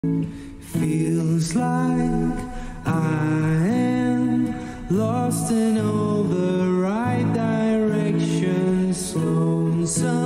Feels like I am lost in all the right direction. Slow and